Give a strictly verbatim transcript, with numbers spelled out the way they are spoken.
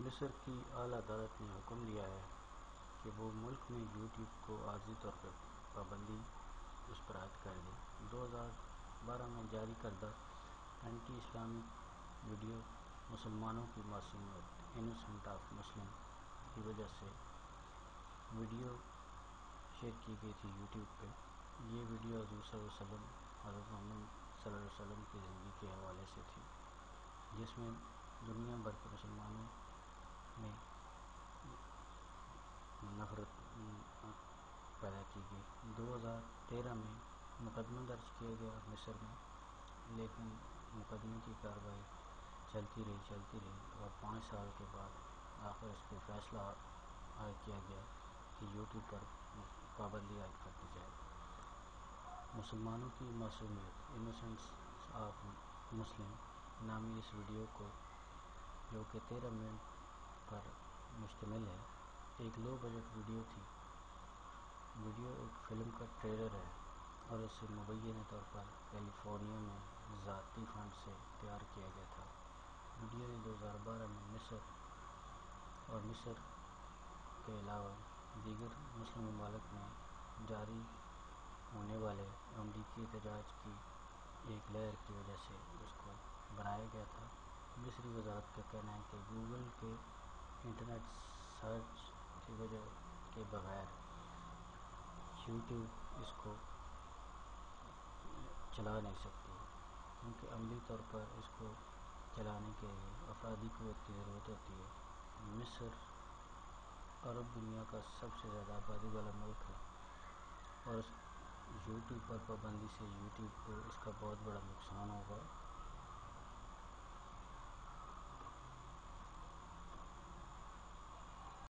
مصر کی اعلیٰ عدالت نے حکم دیا ہے کہ وہ ملک میں یوٹیوب کو عارضی طور پر پابندی اس پر عائد کر دے۔ دو ہزار بارہ میں جاری کردہ اینٹی اسلامک ویڈیو مسلمانوں کی معصومیت انوسنٹ آف مسلم کی وجہ سے ویڈیو شیئر کی گئی تھی یوٹیوب پہ۔ یہ ویڈیو حضور صلی اللہ علیہ وسلم حضرت محمد صلی اللہ علیہ وسلم کی زندگی کے حوالے سے تھی، جس میں دنیا بھر کے مسلمانوں میں نفرت پیدا کی گئی۔ دو ہزار تیرہ میں مقدمہ درج کیا گیا مصر میں، لیکن مقدمے کی کارروائی چلتی رہی چلتی رہی اور پانچ سال کے بعد آخر اس پہ فیصلہ عائد کیا گیا کہ یوٹیوب پر پابندی عائد کر دی جائے۔ مسلمانوں کی معصومیت انوسنٹس آف مسلم نامی اس ویڈیو کو، جو کہ تیرہ منٹ پر مشتمل ہے، ایک لو بجٹ ویڈیو تھی۔ ویڈیو ایک فلم کا ٹریلر ہے اور اسے مبینہ طور پر کیلیفورنیا میں ذاتی فنڈ سے تیار کیا گیا تھا۔ ویڈیو نے دو ہزار بارہ میں مصر اور مصر کے علاوہ دیگر مسلم ممالک میں جاری ہونے والے امریکی احتجاج کی ایک لہر کی وجہ سے اس کو بنایا گیا تھا۔ مصری وزارت کا کہنا ہے کہ گوگل کے انٹرنیٹ سرچ کی وجہ کے بغیر یوٹیوب اس کو چلا نہیں سکتی، کیونکہ عملی طور پر اس کو چلانے کے لیے افرادی قوت کی ضرورت ہوتی ہے۔ مصر عرب دنیا کا سب سے زیادہ آبادی والا ملک ہے اور اس یوٹیوب پر پابندی سے یوٹیوب کو اس کا بہت بڑا نقصان ہوگا۔